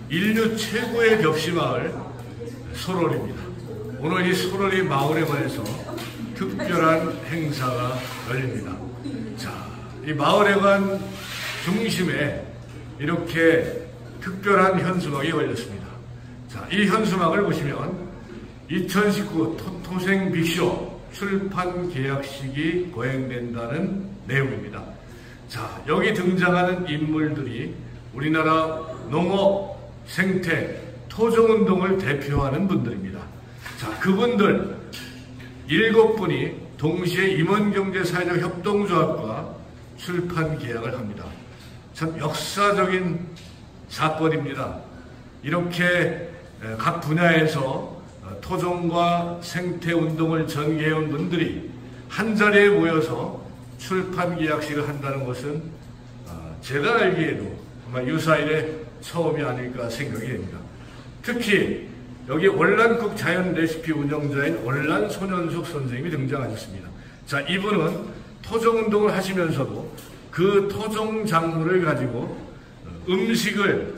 인류 최고의 벽시마을 소롤입니다. 오늘 이 소롤이 마을회관에서 특별한 행사가 열립니다. 자, 이 마을회관 중심에 이렇게 특별한 현수막이 걸렸습니다. 자, 이 현수막을 보시면 2019 토토생 빅쇼 출판 계약식이 거행된다는 내용입니다. 자, 여기 등장하는 인물들이 우리나라 농업, 생태, 토종운동을 대표하는 분들입니다. 자, 그분들 7분이 동시에 임원경제사회적 협동조합과 출판 계약을 합니다. 참 역사적인 사건입니다. 이렇게 각 분야에서 토종과 생태운동을 전개해온 분들이 한자리에 모여서 출판 계약식을 한다는 것은 제가 알기에도 아마 유사일의 처음이 아닐까 생각이 됩니다. 특히 여기 월란국 자연 레시피 운영자인 월란 손현숙 선생님이 등장하셨습니다. 자, 이분은 토종운동을 하시면서도 그 토종 작물을 가지고 음식을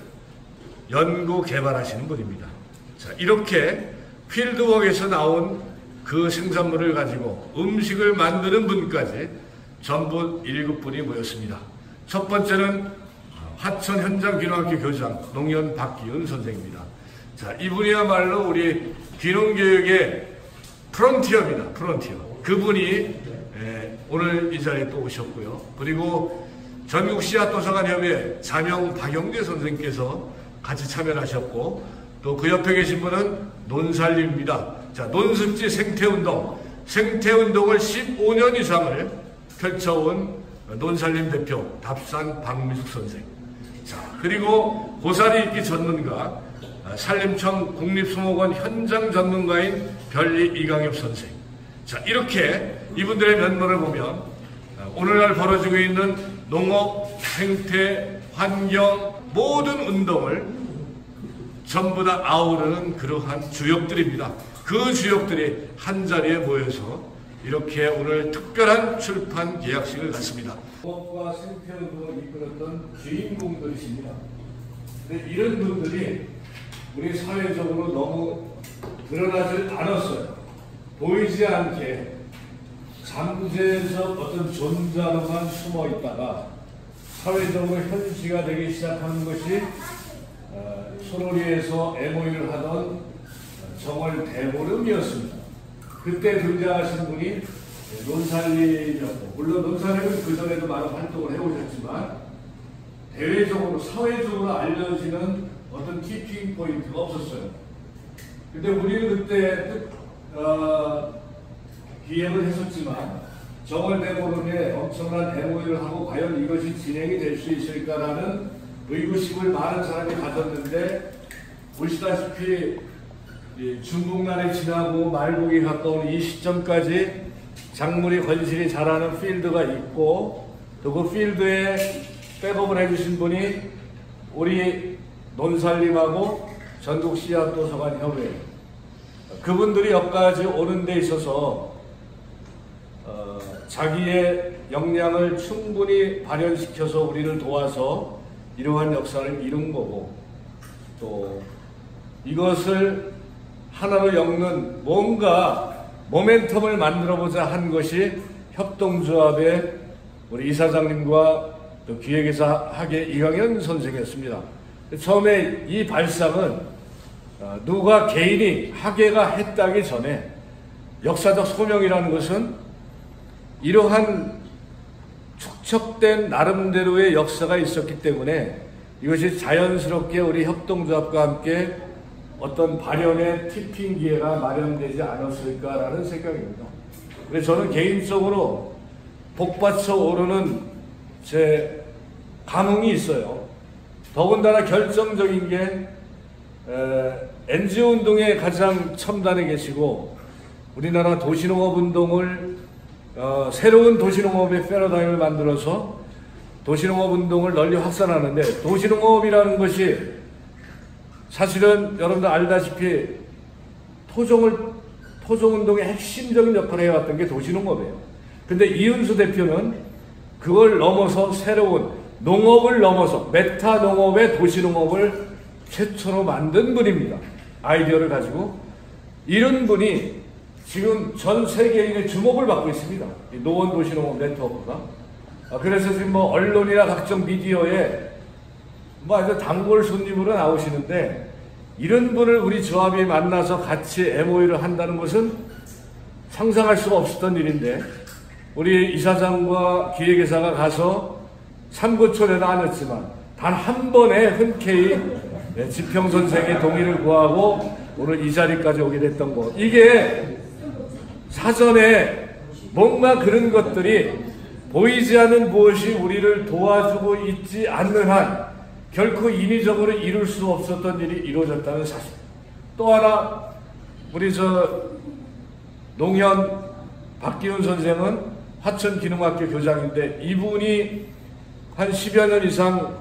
연구 개발하시는 분입니다. 자, 이렇게 필드웍에서 나온 그 생산물을 가지고 음식을 만드는 분까지 전부 7분이 모였습니다. 첫 번째는 화천 현장귀농학교 교장 농연 박기훈 선생입니다. 자, 이분이야말로 우리 귀농교육의 프론티어입니다. 프론티어. 그분이 오늘 이 자리에 또 오셨고요. 그리고 전국 씨앗도서관협의회 자명 박영재 선생님께서 같이 참여하셨고, 또 그 옆에 계신 분은 논살림입니다. 자, 논습지 생태운동, 생태운동을 15년 이상을 펼쳐온 논살림 대표 답산 박미숙 선생. 자, 그리고 고사리 잇기 전문가, 산림청 국립수목원 현장 전문가인 별리 이강엽 선생. 자, 이렇게 이분들의 면모를 보면 오늘날 벌어지고 있는 농업, 생태, 환경 모든 운동을 전부 다 아우르는 그러한 주역들입니다. 그 주역들이 한자리에 모여서 이렇게 오늘 특별한 출판 계약식을 갖습니다. 농업과 생태운동을 이끌었던 주인공들이십니다. 근데 이런 분들이 우리 사회적으로 너무 드러나질 않았어요. 보이지 않게 잠재적 어떤 존재로만 숨어 있다가 사회적으로 현시가 되기 시작하는 것이 소로리에서 MOU를 하던 정월 대보름이었습니다. 그때 등장하신 분이 논살림이었고, 물론 논살림은 그전에도 많은 활동을 해오셨지만 대외적으로 사회적으로 알려지는 어떤 티핑 포인트가 없었어요. 근데 우리는 그때 기획을 했었지만 정월 대보름에 엄청난 MOU를 하고 과연 이것이 진행이 될 수 있을까라는 의구심을 많은 사람이 가졌는데, 보시다시피 중국난이 지나고 말복이 가까운 이 시점까지 작물이 건실히 자라는 필드가 있고, 또 그 필드에 백업을 해주신 분이 우리 논살림하고 전국 씨앗도서관 협회, 그분들이 여기까지 오는 데 있어서 자기의 역량을 충분히 발현시켜서 우리를 도와서 이러한 역사를 이룬 거고, 또 이것을 하나로 엮는 뭔가 모멘텀을 만들어보자 한 것이 협동조합의 우리 이사장님과 또 기획이사 학예 이강현 선생이었습니다. 처음에 이 발상은 누가 개인이 학예가 했다기 전에 역사적 소명이라는 것은 이러한 축적된 나름대로의 역사가 있었기 때문에 이것이 자연스럽게 우리 협동조합과 함께 어떤 발현의 티핑 기회가 마련되지 않았을까라는 생각입니다. 그래서 저는 개인적으로 복받쳐 오르는 제 감흥이 있어요. 더군다나 결정적인 게 NGO 운동의 가장 첨단에 계시고, 우리나라 도시농업운동을 새로운 도시농업의 패러다임을 만들어서 도시농업운동을 널리 확산하는데, 도시농업이라는 것이 사실은 여러분들 알다시피 토종운동의 핵심적인 역할을 해왔던 게 도시농업이에요. 근데 이은수 대표는 그걸 넘어서 새로운 농업을 넘어서 메타농업의 도시농업을 최초로 만든 분입니다. 아이디어를 가지고. 이런 분이 지금 전 세계인의 주목을 받고 있습니다. 이 노원도시농업 네트워크가. 그래서 지금 뭐 언론이나 각종 미디어에 뭐 아주 단골 손님으로 나오시는데, 이런 분을 우리 조합이 만나서 같이 MOU를 한다는 것은 상상할 수가 없었던 일인데, 우리 이사장과 기획이사가 가서 삼고초내는 아니었지만 단 한 번에 흔쾌히 지평선생의 동의를 구하고 오늘 이 자리까지 오게 됐던 것, 이게 사전에 뭔가 그런 것들이 보이지 않는 무엇이 우리를 도와주고 있지 않는 한 결코 인위적으로 이룰 수 없었던 일이 이루어졌다는 사실. 또 하나, 우리 농현 박기훈 선생은 화천기농학교 교장인데, 이분이 한 10여 년 이상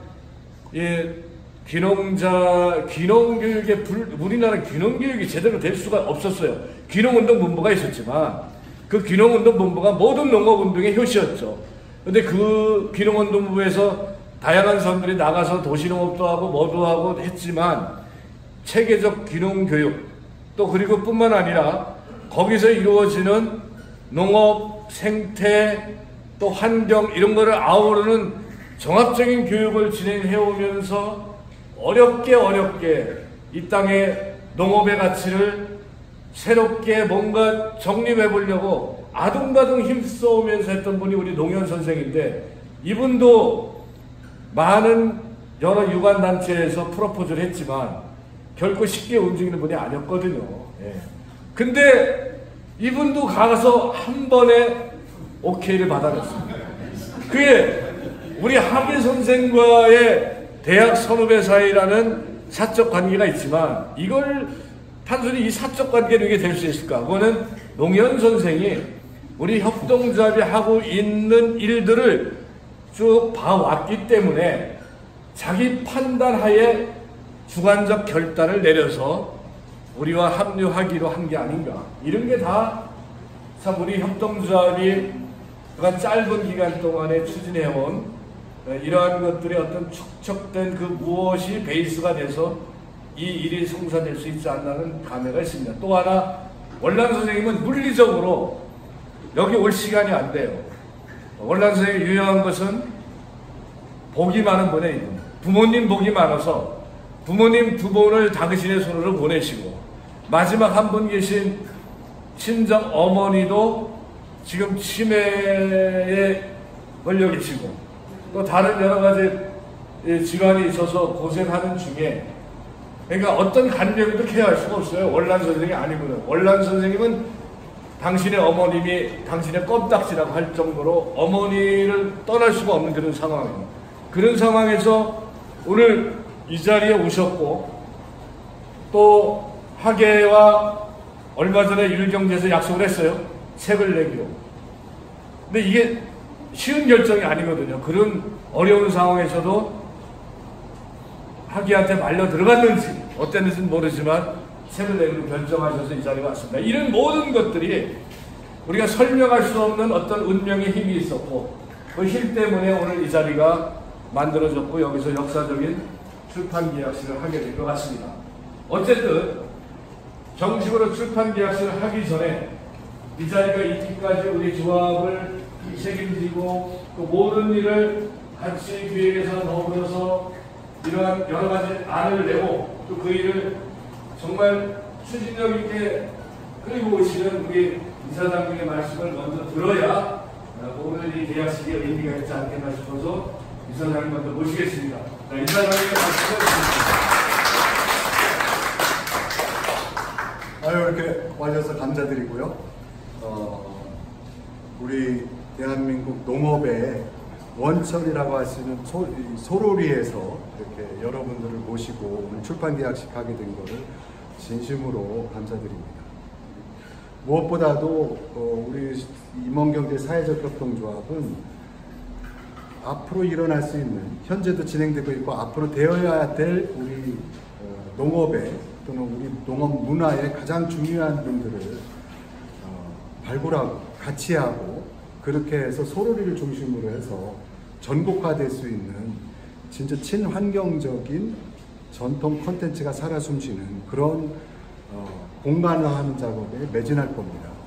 귀농교육에 우리나라 귀농교육이 제대로 될 수가 없었어요. 귀농운동본부가 있었지만 그 귀농운동본부가 모든 농업운동의 효시였죠. 근데 그 귀농운동본부에서 다양한 사람들이 나가서 도시농업도 하고 뭐도 하고 했지만, 체계적 귀농교육 또 그리고 뿐만 아니라 거기서 이루어지는 농업, 생태, 또 환경 이런 거를 아우르는 종합적인 교육을 진행해 오면서 어렵게 이 땅의 농업의 가치를 새롭게 뭔가 정립해 보려고 아둥바둥 힘써오면서 했던 분이 우리 농현 선생인데, 이분도 많은 여러 유관단체에서 프로포즈를 했지만 결코 쉽게 움직이는 분이 아니었거든요. 근데 이분도 가서 한 번에 오케이를 받아냈습니다. 그게 우리 학예 선생과의 대학 선후배 사이라는 사적 관계가 있지만, 이걸 단순히 이 사적 관계로 이게 될 수 있을까? 그거는 농현 선생이 우리 협동조합이 하고 있는 일들을 쭉 봐왔기 때문에 자기 판단하에 주관적 결단을 내려서 우리와 합류하기로 한 게 아닌가. 이런 게 다 참 우리 협동조합이 그간 짧은 기간 동안에 추진해온 이러한 것들의 어떤 축적된 그 무엇이 베이스가 돼서 이 일이 성사될 수 있지 않나는 감회가 있습니다. 또 하나, 월남 선생님은 물리적으로 여기 올 시간이 안 돼요. 월남 선생님이 유명한 것은 복이 많은 분이에요. 부모님 복이 많아서 부모님 두 분을 당신의 손으로 보내시고, 마지막 한 분 계신 친정 어머니도 지금 치매에 걸려 계시고, 또 다른 여러 가지 질환이 있어서 고생하는 중에, 그러니까 어떤 간병도 케어할 수가 없어요. 월남 선생님이 아니거든요. 월남 선생님은 당신의 어머님이 당신의 껌딱지라고 할 정도로 어머니를 떠날 수가 없는 그런 상황입니다. 그런 상황에서 오늘 이 자리에 오셨고, 또 학예와 얼마 전에 일경제에서 약속을 했어요. 책을 내기로. 근데 이게 쉬운 결정이 아니거든요. 그런 어려운 상황에서도 학예한테 말려 들어갔는지 어땠는지는 모르지만 책을 내기로 결정하셔서 이 자리에 왔습니다. 이런 모든 것들이 우리가 설명할 수 없는 어떤 운명의 힘이 있었고, 그 힘 때문에 오늘 이 자리가 만들어졌고 여기서 역사적인 출판 계약식을 하게 된 것 같습니다. 어쨌든 정식으로 출판 계약식을 하기 전에 이 자리가 있기까지 우리 조합을 책임지고 또 모든 일을 같이 기획해서 더불어서 이러한 여러 가지 안을 내고 또 그 일을 정말 추진력 있게 끌고 오시는 우리 이사장님의 말씀을 먼저 들어야 오늘 이 계약식에 의미가 있지 않겠나 싶어서 이사장님 먼저 모시겠습니다. 이사장님의 말씀을 드리겠습니다. 이렇게 와주셔서 감사드리고요. 우리 대한민국 농업의 원천이라고 할 수 있는 소로리에서 이렇게 여러분들을 모시고 오늘 출판 계약식 하게 된 것을 진심으로 감사드립니다. 무엇보다도 우리 임원경제 사회적 협동조합은 앞으로 일어날 수 있는, 현재도 진행되고 있고 앞으로 되어야 될 우리 농업의 또는 우리 농업 문화의 가장 중요한 분들을 발굴하고 같이 하고, 그렇게 해서 소로리를 중심으로 해서 전국화될 수 있는 진짜 친환경적인 전통 콘텐츠가 살아 숨쉬는 그런 공간화하는 작업에 매진할 겁니다.